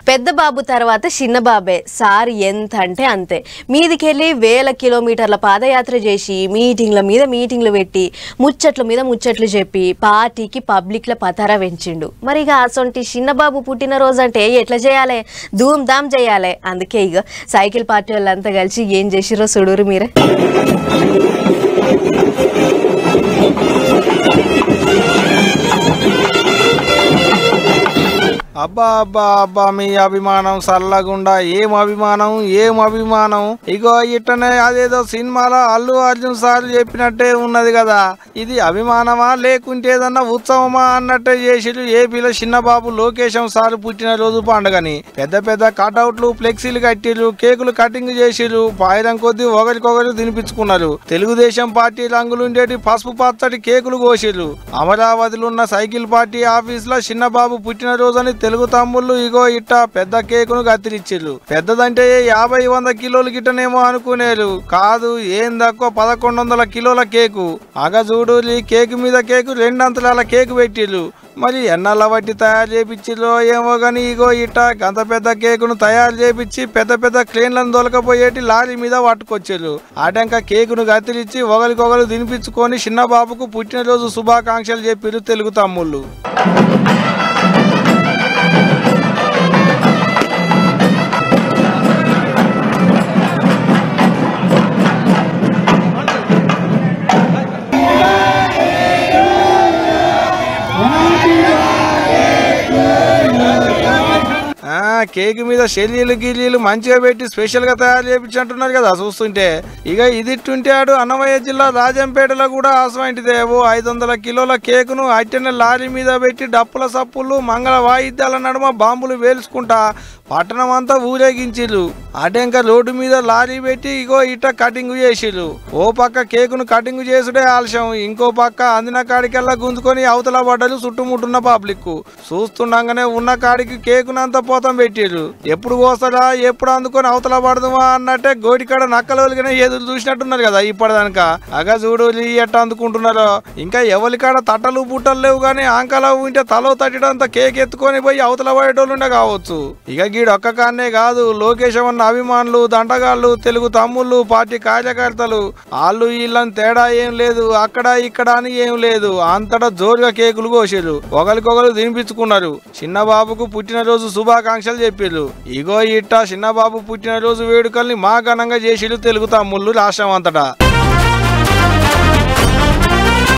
పెద్ద బాబు తర్వాత చిన్న బాబే సార్ ఎంత అంటే అంతే మీదికెళ్ళి వేల కిలోమీటర్ల పాదయాత్ర చేసి మీటింగ్ల మీద మీటింగ్లు పెట్టి ముచ్చట్ల మీద ముచ్చట్లు చెప్పి పార్టీకి పబ్లిక్ల పతారా పెంచిండు. మరి ఇక అసొంటి చిన్న బాబు పుట్టినరోజు అంటే ఎట్లా చేయాలి, ధూమ్ ధామ్ చేయాలి. అందుకే ఇక సైకిల్ పార్టీ వాళ్ళంతా కలిసి ఏం చేసిరో చూడురు మీరే. అబ్బా అబ్బా అబ్బా మీ అభిమానం సల్లగుండా ఏం అభిమానం ఇగో ఇట్టనే అదేదో సినిమాలో అల్లు అర్జున్ సార్ చెప్పినట్టే ఉన్నది కదా. ఇది అభిమానమా లేకుంటే ఏదన్నా ఉత్సవమా అన్నట్టే చేసిరు ఏపీలో చిన్నబాబు లోకేశం సార్ పుట్టినరోజు పండుగని. పెద్ద పెద్ద కటౌట్లు ఫ్లెక్సీలు కట్టిరు, కేకులు కటింగ్ చేసిరు, పాయిరం కొద్దీ ఒకరికొకరు తినిపించుకున్నారు. తెలుగుదేశం పార్టీ రంగులుండేటి పసుపు పచ్చటి కేకులు కోసిరు. అమరావతిలో ఉన్న సైకిల్ పార్టీ ఆఫీస్ లో చిన్నబాబు పుట్టినరోజు అని తెలుగు తమ్ముళ్ళు ఇగో ఇట్ట పెద్ద కేకును కత్తిరిచ్చిర్రు. పెద్దదంటే 50-100 కిలోలు గిట్టనేమో అనుకునేరు. కాదు, ఏం తక్కువ 1100 కిలోల కేకు. అగజూడు కేకు మీద కేకు 2 అంతరాల కేకు పెట్టిర్రు. మరి ఎన్నాళ్ళ బట్టి తయారు చేపించిర్రో ఏమో గాని ఇగో ఇట్ట గంత పెద్ద కేకును తయారు చేపించి పెద్ద పెద్ద క్రేన్లను దొలకపోయేటి లారీ మీద పట్టుకొచ్చిర్రు. ఆటంక కేకును కత్తిరించి ఒకరికొకరు తినిపించుకొని చిన్నబాబుకు పుట్టినరోజు శుభాకాంక్షలు చెప్పిర్రు తెలుగు తమ్ముళ్ళు. కేక్ మీద షెల్లీలు గిల్లీలు మంచిగా పెట్టి స్పెషల్ గా తయారు చేయించుంటున్నారు కదా చూస్తుంటే. ఇక ఇదిట్టుంటే ఆడు అన్నమయ్య జిల్లా రాజంపేటలో కూడా అసమైంటిదే. 500 కిలోల కేకును అట్టెన లారీ మీద పెట్టి డప్పుల సప్పులు మంగళ వాయిద్యాల నడుమ బాంబులు వేల్చుకుంటా పట్టణం అంతా ఊరేగించిర్రు. అటెంక రోడ్డు మీద లారీ పెట్టి ఇగో ఇట్ట కటింగ్ చేసిర్రు. ఓ పక్క కేకును కటింగ్ చేసుడే ఆలస్యం, ఇంకో పక్క అందిన కాడికెల్లా గుంజుకొని అవతల పడ్డలు చుట్టుముట్టున్న పబ్లిక్. చూస్తుండగానే ఉన్న కాడికి కేకునంత పోతం పెట్టిర్రు. ఎప్పుడు కోస్తారా ఎప్పుడు అందుకొని అవతల పడదుమా అన్నట్టే గోడికాడ నక్కలొలిగిన ఎదురు చూసినట్టున్నారు కదా ఇప్పటిదానిక. అగా చూడు ఎట్ట అందుకుంటున్నారో. ఇంకా ఎవరికాడ తట్టలు బుట్టలు లేవు గానీ ఆంకలా ఉంటే తలో తట్టడంతా కేక్ ఎత్తుకొని పోయి అవతల పడేటోళ్ళుండే కావచ్చు. ఇక గీడు ఒక్క కాన్నే కాదు, లోకేశం అన్న అభిమానులు, దండగాళ్ళు, తెలుగు తమ్ముళ్ళు, పార్టీ కార్యకర్తలు వాళ్ళు వీళ్ళని తేడా ఏం లేదు, అక్కడ ఇక్కడ అని ఏం లేదు, అంతటా జోరుగా కేకులు కోసిర్రు, ఒకరికొకరు తినిపించుకున్నారు. చిన్నబాబుకు పుట్టినరోజు శుభాకాంక్షలు చెప్పిర్రు. ఇగో ఇట్ట చిన్నబాబు పుట్టినరోజు వేడుకల్ని మా ఘనంగా చేసిర్రు తెలుగు తమ్ముళ్ళు రాష్ట్రం అంతటా.